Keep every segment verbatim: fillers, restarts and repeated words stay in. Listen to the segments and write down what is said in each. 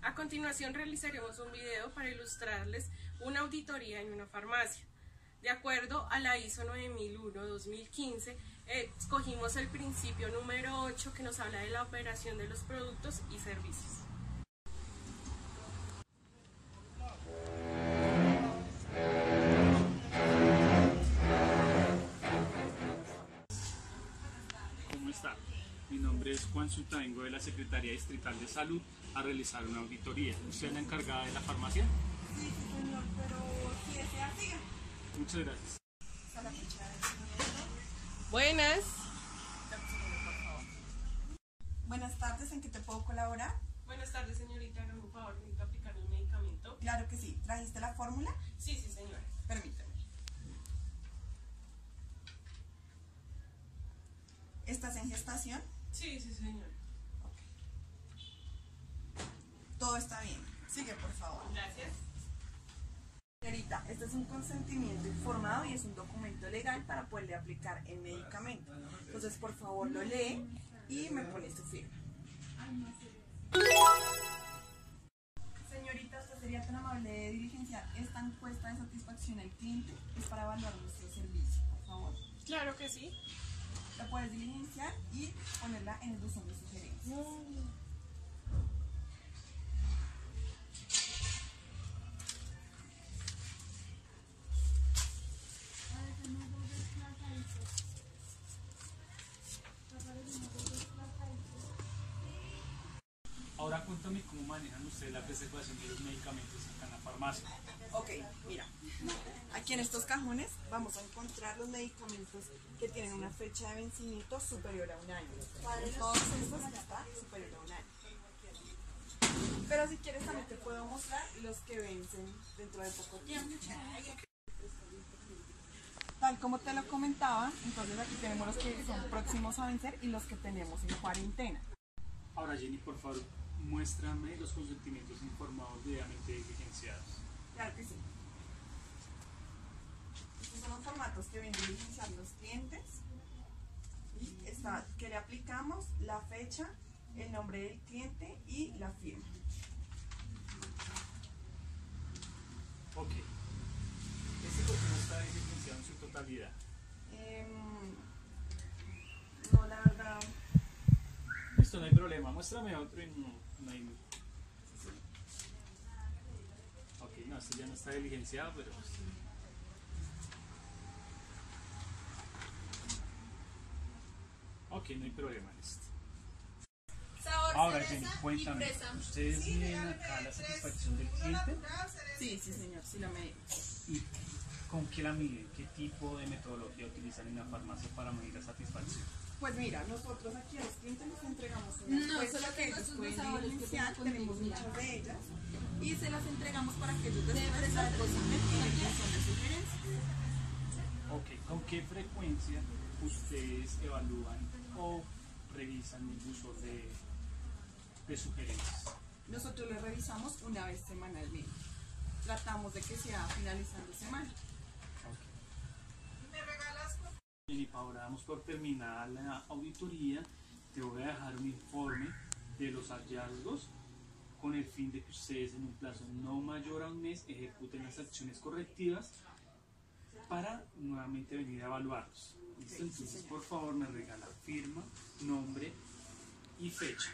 A continuación realizaremos un video para ilustrarles una auditoría en una farmacia. De acuerdo a la I S O nueve mil uno dos mil quince, eh, escogimos el principio número ocho que nos habla de la operación de los productos y servicios. ¿Cómo está? Mi nombre es Juan Zuta, vengo de la Secretaría Distrital de Salud a realizar una auditoría. ¿Usted es la encargada de la farmacia? Sí, señor, pero si desea, siga. Muchas gracias. Está la fecha de vencimiento. Buenas. Dame un segundo, por favor. Buenas tardes, ¿en qué te puedo colaborar? Buenas tardes, señorita. Hágame un favor, necesito aplicar un medicamento. Claro que sí. ¿Trajiste la fórmula? Sí, sí, señora. Permíteme. ¿Estás en gestación? Sí, sí, señora. Todo está bien. Sigue, por favor. Gracias. Señorita, este es un consentimiento informado y es un documento legal para poderle aplicar el medicamento. Entonces, por favor, lo lee y me pone su firma. Señorita, ¿usted sería tan amable de diligenciar esta encuesta de satisfacción al cliente? Es para evaluar nuestro servicio, por favor. Claro que sí. La puedes diligenciar y ponerla en el buzón de sugerencias. Ahora cuéntame cómo manejan ustedes la preservación de los medicamentos acá en la farmacia. Ok, mira, aquí en estos cajones vamos a encontrar los medicamentos que tienen una fecha de vencimiento superior a un año. En todos estos está superior a un año. Pero si quieres también te puedo mostrar los que vencen dentro de poco tiempo. Tal como te lo comentaba, entonces aquí tenemos los que son próximos a vencer y los que tenemos en cuarentena. Ahora, Jenny, por favor, muéstrame los consentimientos informados debidamente diligenciados. Claro que sí. Estos son los formatos que vienen diligenciar los clientes. Y está que le aplicamos la fecha, el nombre del cliente y la firma. Ok. ¿Este por qué no está diligenciado en su totalidad? Em, no, la verdad. Listo, no hay problema. Muéstrame otro y no, no hay... Ok, no, este ya no está diligenciado, pero... Ok, no hay problema, listo. Ahora, Jenny, cuéntame, ¿ustedes miden acá la satisfacción del cliente? Sí, sí, señor, sí la medimos. ¿Y con qué la miden? ¿Qué tipo de metodología utilizan en la farmacia para medir la satisfacción? Pues mira, nosotros aquí a los clientes les entregamos una No, encuesta solo que tengo ellos sus pueden dos sabores que diligenciar, tengo tenemos conmigo, muchas mira. de ellas y se las entregamos para que ellos después de la depositen en el buzón de sugerencias. Ok, ¿con qué frecuencia ustedes evalúan o revisan el buzón de, de sugerencias? Nosotros les revisamos una vez semanalmente. Tratamos de que sea finalizando semana. Jenny, ahora damos por terminada la auditoría. Te voy a dejar un informe de los hallazgos con el fin de que ustedes en un plazo no mayor a un mes ejecuten las acciones correctivas para nuevamente venir a evaluarlos. ¿Listo? Entonces, por favor, me regala firma, nombre y fecha.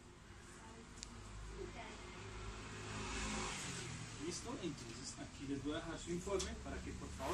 ¿Listo? Entonces, aquí les voy a dejar su informe para que, por favor,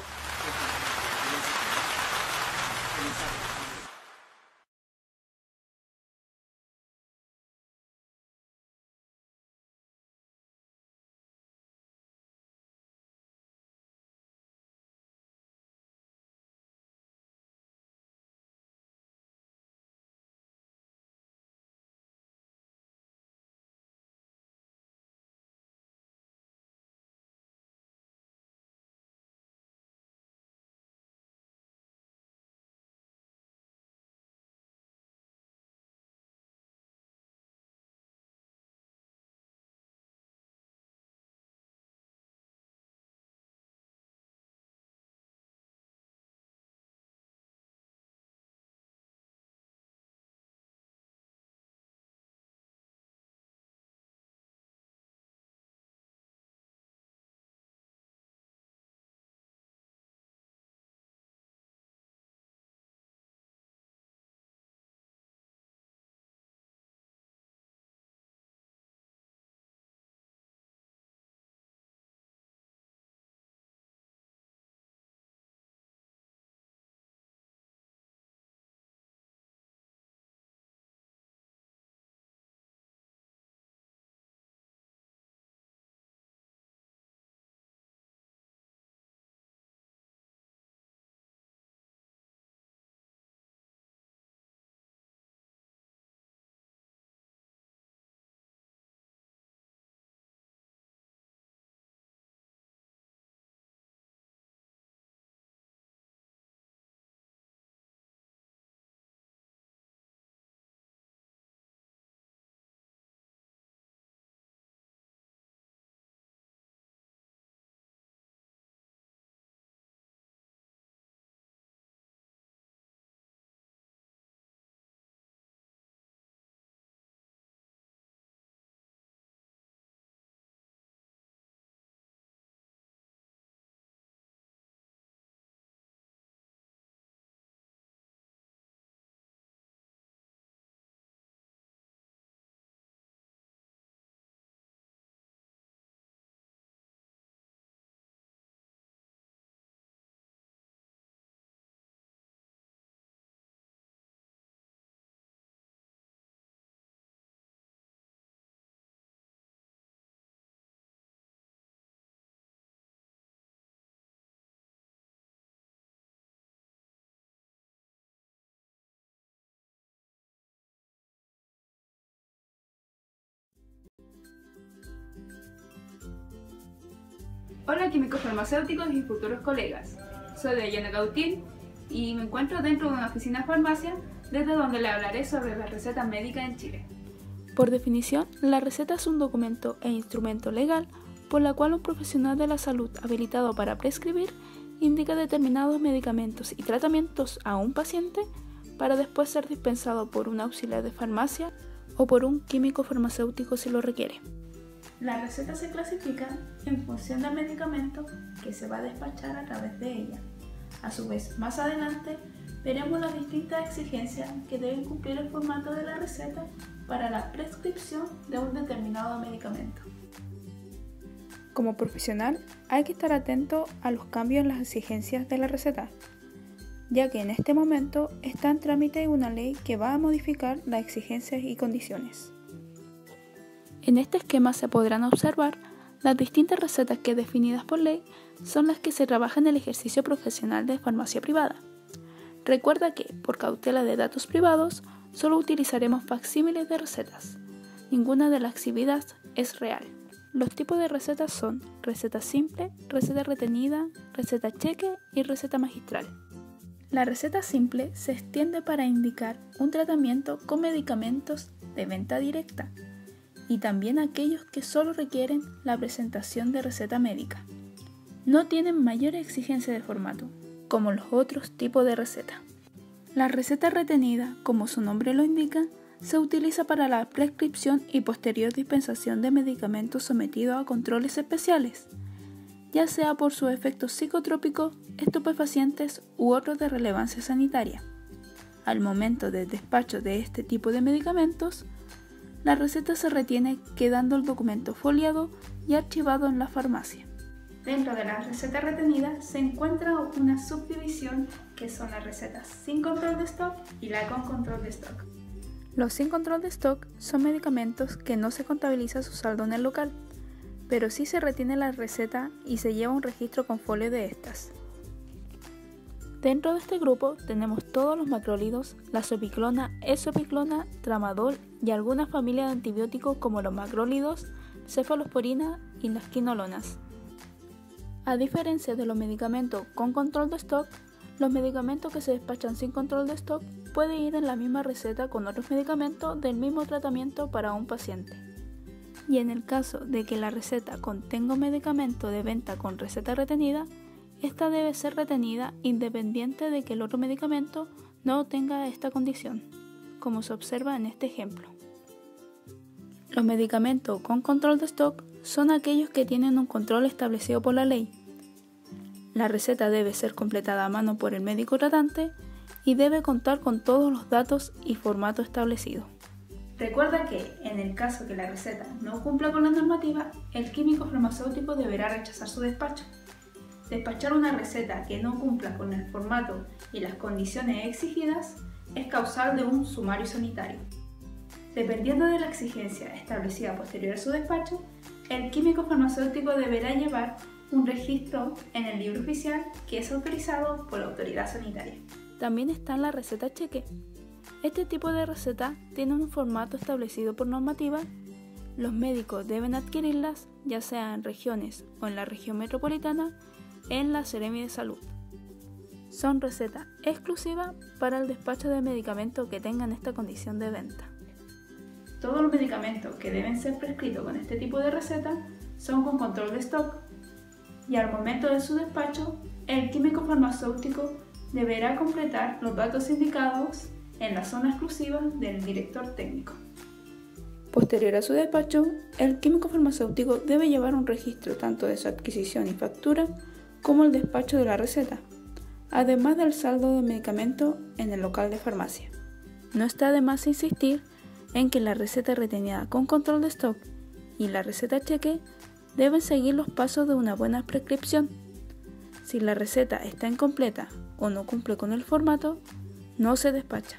Hola químicos farmacéuticos y futuros colegas, soy Dayana Gautil y me encuentro dentro de una oficina de farmacia desde donde le hablaré sobre la receta médica en Chile. Por definición, la receta es un documento e instrumento legal por la cual un profesional de la salud habilitado para prescribir indica determinados medicamentos y tratamientos a un paciente para después ser dispensado por un auxiliar de farmacia o por un químico farmacéutico si lo requiere. La receta se clasifica en función del medicamento que se va a despachar a través de ella. A su vez, más adelante, veremos las distintas exigencias que deben cumplir el formato de la receta para la prescripción de un determinado medicamento. Como profesional, hay que estar atento a los cambios en las exigencias de la receta, ya que en este momento está en trámite una ley que va a modificar las exigencias y condiciones. En este esquema se podrán observar las distintas recetas que, definidas por ley, son las que se trabajan en el ejercicio profesional de farmacia privada. Recuerda que, por cautela de datos privados, solo utilizaremos facsímiles de recetas. Ninguna de las exhibidas es real. Los tipos de recetas son receta simple, receta retenida, receta cheque y receta magistral. La receta simple se extiende para indicar un tratamiento con medicamentos de venta directa y también aquellos que solo requieren la presentación de receta médica. No tienen mayores exigencias de formato, como los otros tipos de receta. La receta retenida, como su nombre lo indica, se utiliza para la prescripción y posterior dispensación de medicamentos sometidos a controles especiales, ya sea por sus efectos psicotrópicos, estupefacientes u otros de relevancia sanitaria. Al momento del despacho de este tipo de medicamentos, la receta se retiene quedando el documento foliado y archivado en la farmacia. Dentro de las recetas retenidas se encuentra una subdivisión que son las recetas sin control de stock y la con control de stock. Los sin control de stock son medicamentos que no se contabiliza su saldo en el local, pero sí se retiene la receta y se lleva un registro con folio de estas. Dentro de este grupo tenemos todos los macrólidos, la sopiclona, esopiclona, tramadol y alguna familia de antibióticos como los macrólidos, cefalosporina y las quinolonas. A diferencia de los medicamentos con control de stock, los medicamentos que se despachan sin control de stock pueden ir en la misma receta con otros medicamentos del mismo tratamiento para un paciente. Y en el caso de que la receta contenga un medicamento de venta con receta retenida, esta debe ser retenida independiente de que el otro medicamento no tenga esta condición, como se observa en este ejemplo. Los medicamentos con control de stock son aquellos que tienen un control establecido por la ley. La receta debe ser completada a mano por el médico tratante y debe contar con todos los datos y formato establecidos. Recuerda que, en el caso que la receta no cumpla con la normativa, el químico farmacéutico deberá rechazar su despacho. Despachar una receta que no cumpla con el formato y las condiciones exigidas es causal de un sumario sanitario. Dependiendo de la exigencia establecida posterior a su despacho, el químico farmacéutico deberá llevar un registro en el libro oficial que es autorizado por la autoridad sanitaria. También está la receta cheque. Este tipo de receta tiene un formato establecido por normativa. Los médicos deben adquirirlas, ya sea en regiones o en la región metropolitana, en la Seremi de Salud. Son recetas exclusivas para el despacho de medicamentos que tengan esta condición de venta. Todos los medicamentos que deben ser prescritos con este tipo de receta son con control de stock y al momento de su despacho, el químico farmacéutico deberá completar los datos indicados en la zona exclusiva del director técnico. Posterior a su despacho, el químico farmacéutico debe llevar un registro tanto de su adquisición y factura como el despacho de la receta, además del saldo de medicamento en el local de farmacia. No está de más insistir en que la receta retenida con control de stock y la receta cheque deben seguir los pasos de una buena prescripción. Si la receta está incompleta o no cumple con el formato, no se despacha.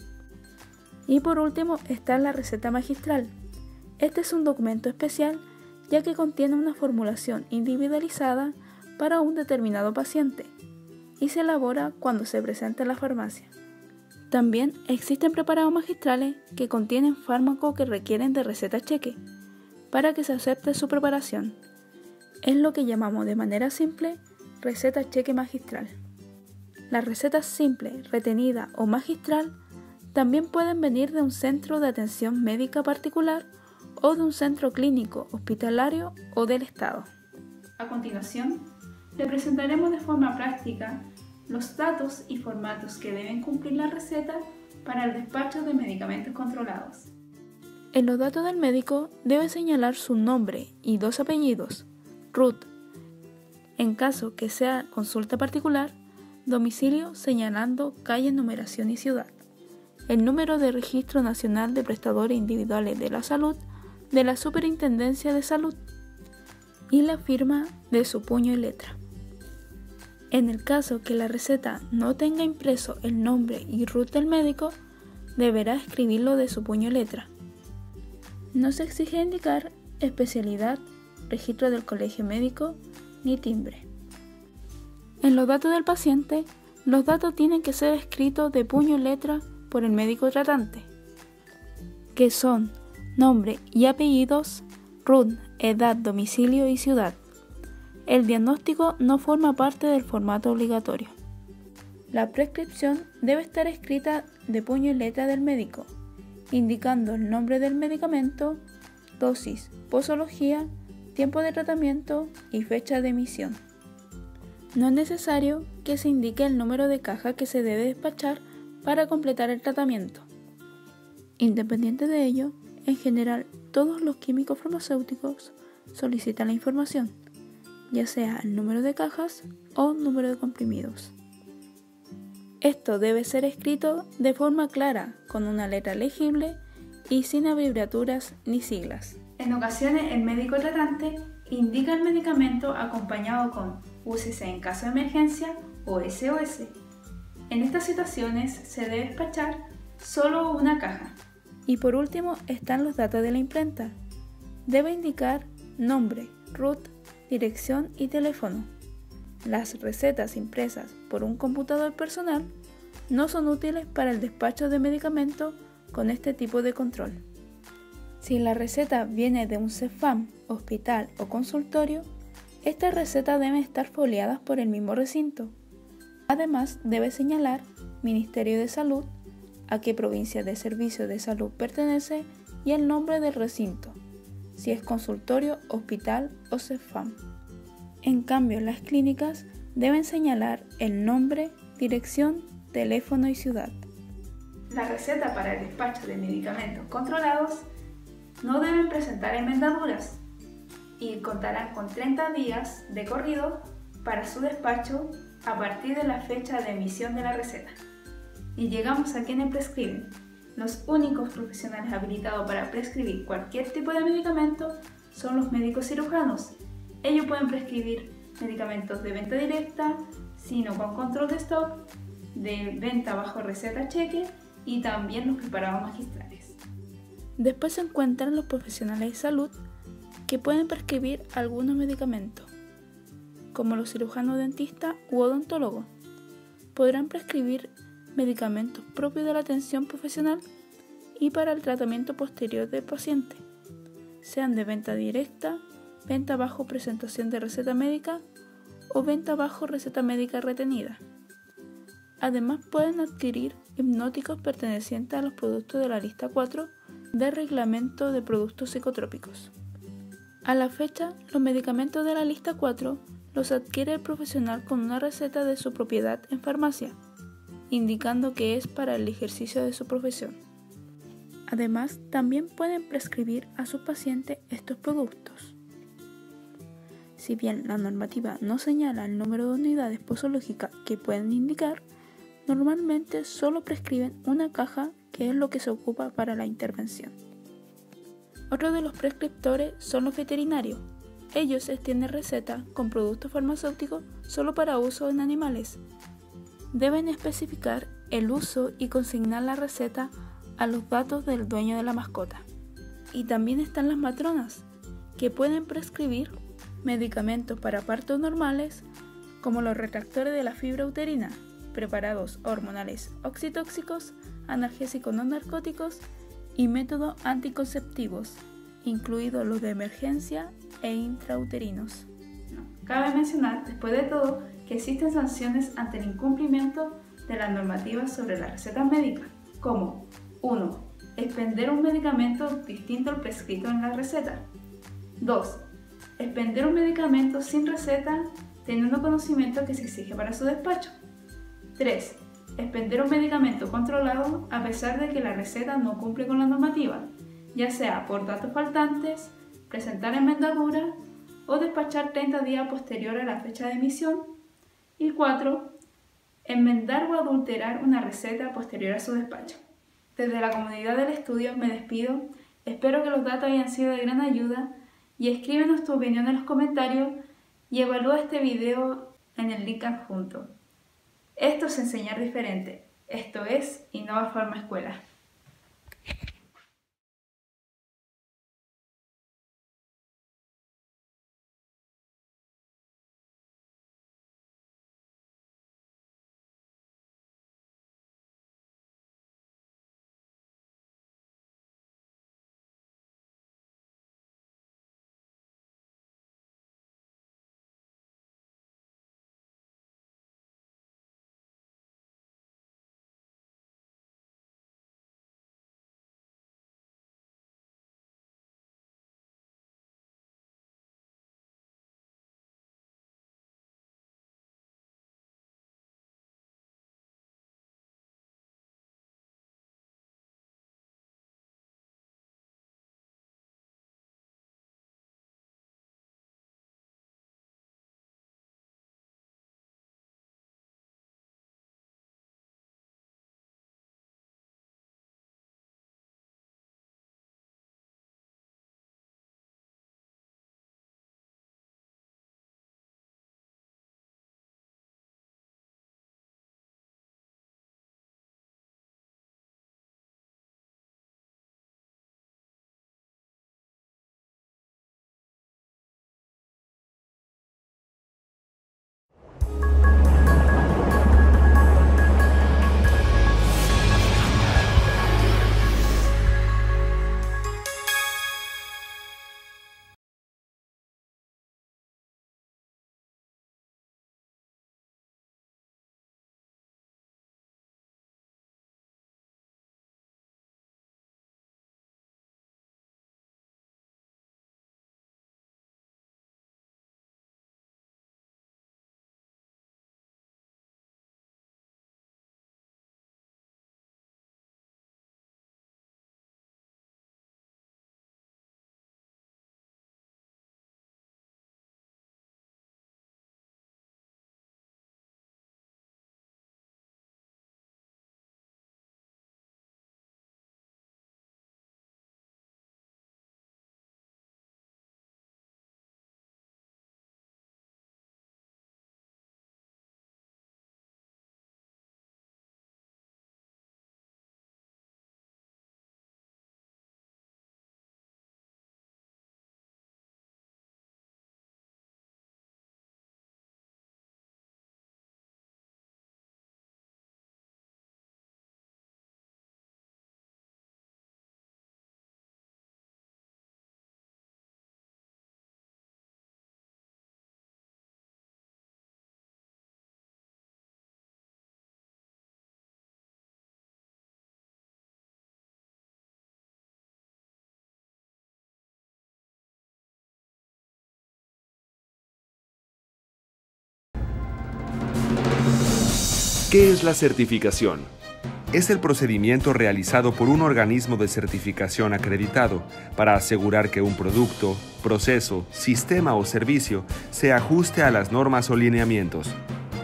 Y por último está la receta magistral. Este es un documento especial ya que contiene una formulación individualizada para un determinado paciente y se elabora cuando se presenta en la farmacia. También existen preparados magistrales que contienen fármacos que requieren de receta cheque para que se acepte su preparación. Es lo que llamamos de manera simple receta cheque magistral. Las recetas simple, retenida o magistral también pueden venir de un centro de atención médica particular o de un centro clínico, hospitalario o del Estado. A continuación, le presentaremos de forma práctica los datos y formatos que deben cumplir la receta para el despacho de medicamentos controlados. En los datos del médico debe señalar su nombre y dos apellidos, R U T. En caso que sea consulta particular, domicilio señalando calle, numeración y ciudad. El número de Registro Nacional de Prestadores Individuales de la Salud de la Superintendencia de Salud y la firma de su puño y letra. En el caso que la receta no tenga impreso el nombre y R U T del médico, deberá escribirlo de su puño y letra. No se exige indicar especialidad, registro del colegio médico ni timbre. En los datos del paciente, los datos tienen que ser escritos de puño y letra por el médico tratante, que son nombre y apellidos, R U T, edad, domicilio y ciudad. El diagnóstico no forma parte del formato obligatorio. La prescripción debe estar escrita de puño y letra del médico, indicando el nombre del medicamento, dosis, posología, tiempo de tratamiento y fecha de emisión. No es necesario que se indique el número de caja que se debe despachar para completar el tratamiento. Independiente de ello, en general, todos los químicos farmacéuticos solicitan la información, ya sea el número de cajas o número de comprimidos. Esto debe ser escrito de forma clara, con una letra legible y sin abreviaturas ni siglas. En ocasiones, el médico tratante indica el medicamento acompañado con U C C en caso de emergencia o S O S. En estas situaciones se debe despachar solo una caja. Y por último están los datos de la imprenta. Debe indicar nombre, R U T, dirección y teléfono. Las recetas impresas por un computador personal no son útiles para el despacho de medicamentos con este tipo de control. Si la receta viene de un CEFAM, hospital o consultorio, estas recetas deben estar foliadas por el mismo recinto. Además, debe señalar Ministerio de Salud, a qué provincia de servicio de salud pertenece y el nombre del recinto, si es consultorio, hospital o CEFAM. En cambio, las clínicas deben señalar el nombre, dirección, teléfono y ciudad. La receta para el despacho de medicamentos controlados no deben presentar enmendaduras y contarán con treinta días de corrido para su despacho a partir de la fecha de emisión de la receta. Y llegamos a quienes prescriben. Los únicos profesionales habilitados para prescribir cualquier tipo de medicamento son los médicos cirujanos. Ellos pueden prescribir medicamentos de venta directa, sino con control de stock, de venta bajo receta cheque y también los preparados magistrales. Después se encuentran los profesionales de salud que pueden prescribir algunos medicamentos, como los cirujanos dentistas u odontólogos. Podrán prescribir medicamentos propios de la atención profesional y para el tratamiento posterior del paciente, sean de venta directa, venta bajo presentación de receta médica o venta bajo receta médica retenida. Además pueden adquirir hipnóticos pertenecientes a los productos de la lista cuatro del Reglamento de Productos Psicotrópicos. A la fecha, los medicamentos de la lista cuatro los adquiere el profesional con una receta de su propiedad en farmacia, indicando que es para el ejercicio de su profesión. Además, también pueden prescribir a sus pacientes estos productos. Si bien la normativa no señala el número de unidades posológicas que pueden indicar, normalmente solo prescriben una caja, que es lo que se ocupa para la intervención. Otro de los prescriptores son los veterinarios. Ellos extienden recetas con productos farmacéuticos solo para uso en animales. Deben especificar el uso y consignar la receta a los datos del dueño de la mascota. Y también están las matronas, que pueden prescribir medicamentos para partos normales, como los retractores de la fibra uterina, preparados hormonales oxitóxicos, analgésicos no narcóticos y métodos anticonceptivos, incluidos los de emergencia e intrauterinos. Cabe mencionar, después de todo, que existen sanciones ante el incumplimiento de la normativa sobre las recetas médicas, como uno. Expender un medicamento distinto al prescrito en la receta. dos. Expender un medicamento sin receta teniendo conocimiento que se exige para su despacho. tres. Expender un medicamento controlado a pesar de que la receta no cumple con la normativa, ya sea por datos faltantes, presentar enmendadura o despachar treinta días posterior a la fecha de emisión. Y cuatro. Enmendar o adulterar una receta posterior a su despacho. Desde la comunidad del estudio me despido, espero que los datos hayan sido de gran ayuda y escríbenos tu opinión en los comentarios y evalúa este video en el link adjunto. Esto es enseñar diferente, esto es Innova Pharma Escuela. ¿Qué es la certificación? Es el procedimiento realizado por un organismo de certificación acreditado para asegurar que un producto, proceso, sistema o servicio se ajuste a las normas o lineamientos.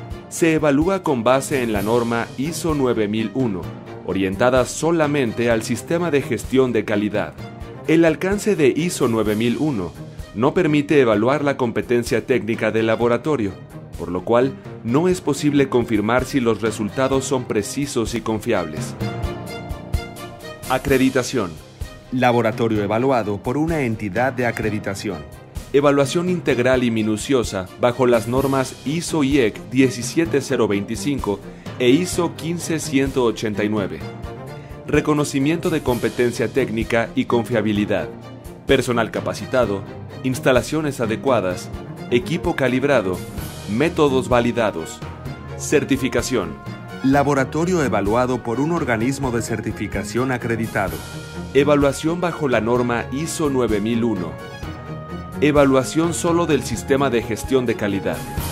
Se evalúa con base en la norma I S O nueve mil uno, orientada solamente al sistema de gestión de calidad. El alcance de I S O nueve mil uno no permite evaluar la competencia técnica del laboratorio, por lo cual no es posible confirmar si los resultados son precisos y confiables. Acreditación. Laboratorio evaluado por una entidad de acreditación. Evaluación integral y minuciosa bajo las normas I S O I E C diecisiete mil veinticinco e I S O quince mil ciento ochenta y nueve. Reconocimiento de competencia técnica y confiabilidad. Personal capacitado, instalaciones adecuadas, equipo calibrado, métodos validados. Certificación. Laboratorio evaluado por un organismo de certificación acreditado. Evaluación bajo la norma I S O nueve mil uno. Evaluación solo del sistema de gestión de calidad.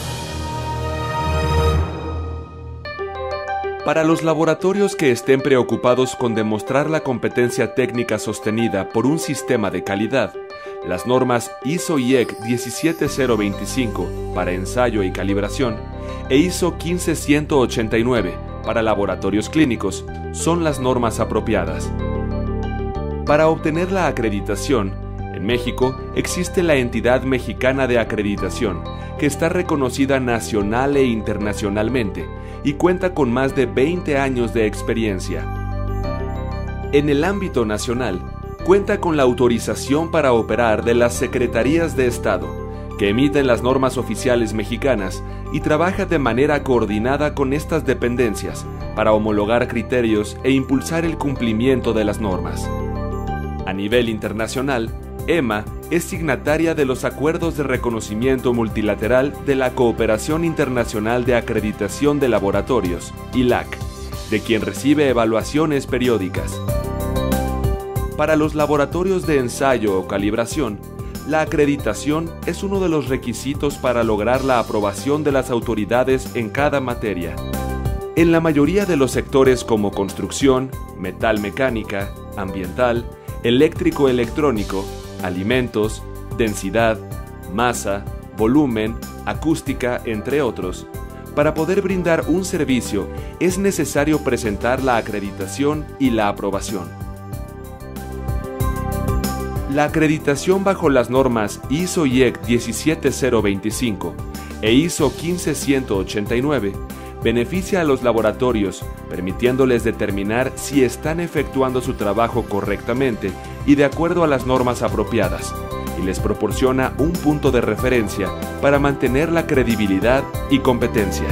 Para los laboratorios que estén preocupados con demostrar la competencia técnica sostenida por un sistema de calidad, las normas I S O I E C diecisiete cero veinticinco para ensayo y calibración e I S O quince ciento ochenta y nueve para laboratorios clínicos son las normas apropiadas. Para obtener la acreditación, en México existe la Entidad Mexicana de Acreditación, que está reconocida nacional e internacionalmente y cuenta con más de veinte años de experiencia. En el ámbito nacional, cuenta con la autorización para operar de las Secretarías de Estado, que emiten las normas oficiales mexicanas y trabaja de manera coordinada con estas dependencias para homologar criterios e impulsar el cumplimiento de las normas. A nivel internacional, EMA es signataria de los Acuerdos de Reconocimiento Multilateral de la Cooperación Internacional de Acreditación de Laboratorios, I L A C, de quien recibe evaluaciones periódicas. Para los laboratorios de ensayo o calibración, la acreditación es uno de los requisitos para lograr la aprobación de las autoridades en cada materia. En la mayoría de los sectores como construcción, metalmecánica, ambiental, eléctrico-electrónico, alimentos, densidad, masa, volumen, acústica, entre otros, para poder brindar un servicio es necesario presentar la acreditación y la aprobación. La acreditación bajo las normas I S O I E C diecisiete cero veinticinco e I S O quince ciento ochenta y nueve beneficia a los laboratorios, permitiéndoles determinar si están efectuando su trabajo correctamente y de acuerdo a las normas apropiadas, y les proporciona un punto de referencia para mantener la credibilidad y competencia.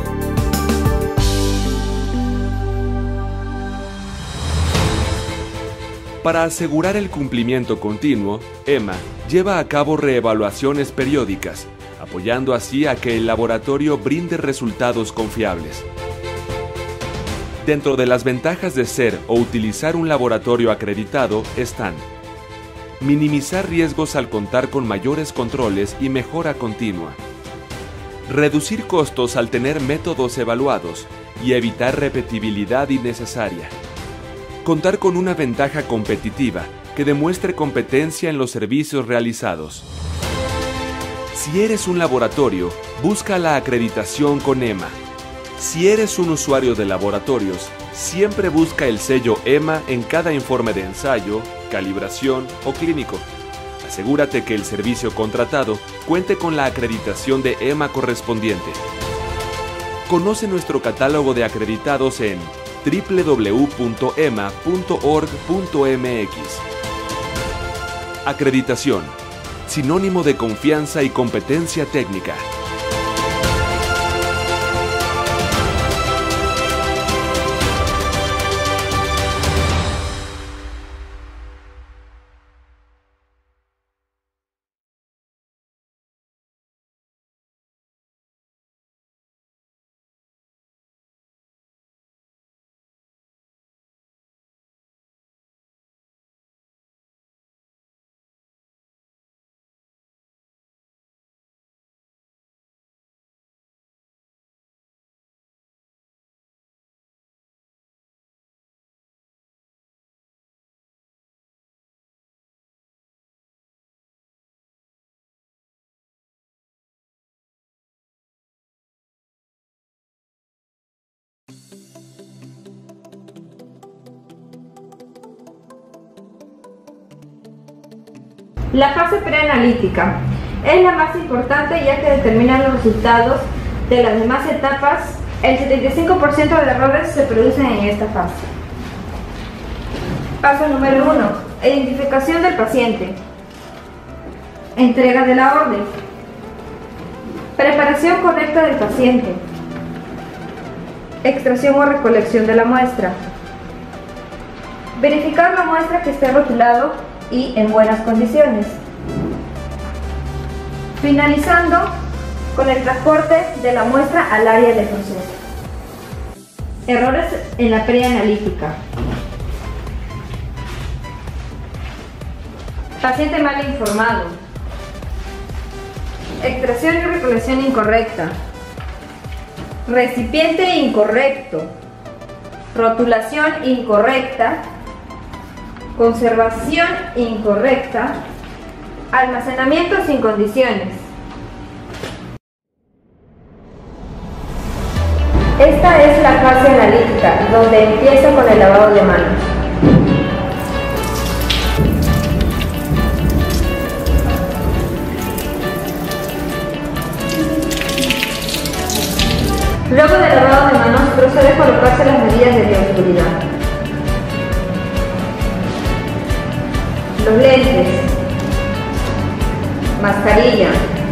Para asegurar el cumplimiento continuo, EMA lleva a cabo reevaluaciones periódicas, apoyando así a que el laboratorio brinde resultados confiables. Dentro de las ventajas de ser o utilizar un laboratorio acreditado están: minimizar riesgos al contar con mayores controles y mejora continua, reducir costos al tener métodos evaluados y evitar repetibilidad innecesaria, contar con una ventaja competitiva que demuestre competencia en los servicios realizados. Si eres un laboratorio, busca la acreditación con EMA. Si eres un usuario de laboratorios, siempre busca el sello EMA en cada informe de ensayo, calibración o clínico. Asegúrate que el servicio contratado cuente con la acreditación de EMA correspondiente. Conoce nuestro catálogo de acreditados en doble u doble u doble u punto ema punto org punto eme equis. Acreditación, sinónimo de confianza y competencia técnica. La fase preanalítica es la más importante ya que determina los resultados de las demás etapas. El setenta y cinco por ciento de errores se producen en esta fase. Paso número uno. Identificación del paciente. Entrega de la orden. Preparación correcta del paciente. Extracción o recolección de la muestra. Verificar la muestra que esté rotulado y en buenas condiciones. finalizando con el transporte de la muestra al área de proceso. Errores en la preanalítica. Paciente mal informado. Extracción y recolección incorrecta. Recipiente incorrecto. Rotulación incorrecta. Conservación incorrecta. Almacenamiento sin condiciones. Esta es la fase analítica, donde empieza con el lavado de manos. Luego del lavado de manos, procede a colocarse las medidas de bioseguridad. Los lentes, mascarilla,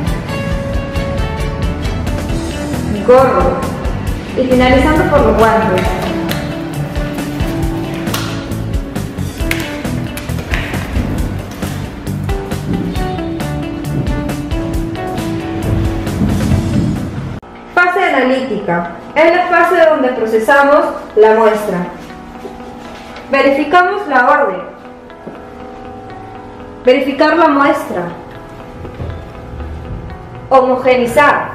gorro y finalizando por los guantes. Fase analítica. Es la fase donde procesamos la muestra. Verificamos la orden. Verificar la muestra. Homogeneizar.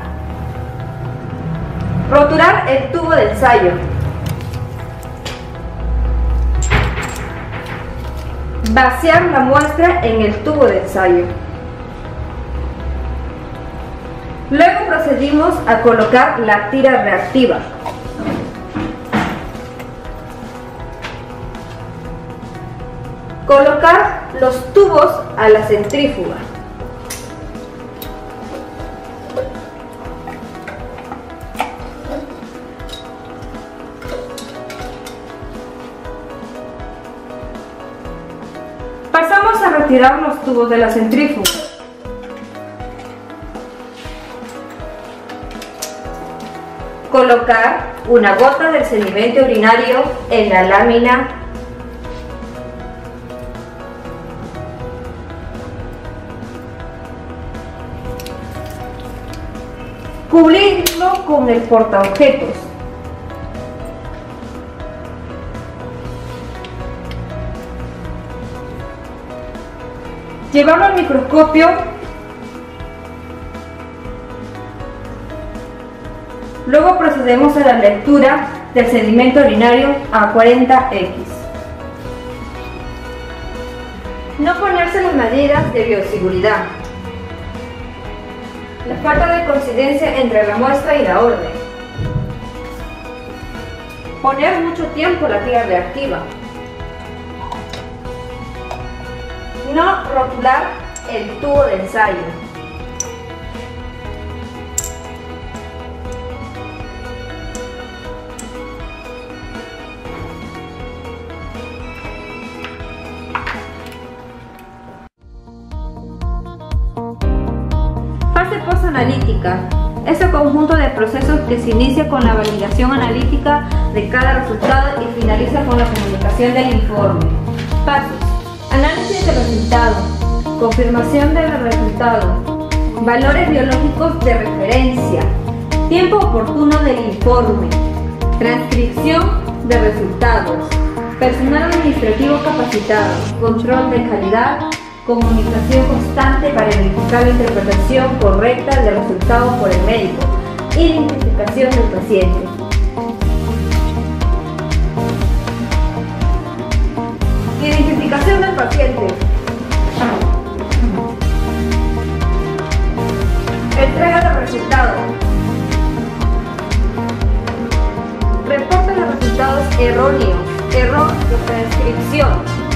Rotular el tubo de ensayo. Vaciar la muestra en el tubo de ensayo. Luego procedimos a colocar la tira reactiva. Colocar los tubos a la centrífuga. Pasamos a retirar los tubos de la centrífuga. Colocar una gota del sedimento urinario en la lámina. Cubrirlo con el portaobjetos. Llevarlo al microscopio. Luego procedemos a la lectura del sedimento urinario a cuarenta equis. No ponerse las medidas de bioseguridad. La falta de coincidencia entre la muestra y la orden. Poner mucho tiempo la tira reactiva. No rotular el tubo de ensayo. Fase postanalítica. Es el conjunto de procesos que se inicia con la validación analítica de cada resultado y finaliza con la comunicación del informe. Pasos: análisis de resultado, confirmación del resultado, valores biológicos de referencia, tiempo oportuno del informe, transcripción de resultados, personal administrativo capacitado, control de calidad, comunicación constante para verificar la interpretación correcta del resultado por el médico, identificación del paciente. Identificación del paciente. Entrega de resultados. Reporte de resultados erróneos. Error de transcripción.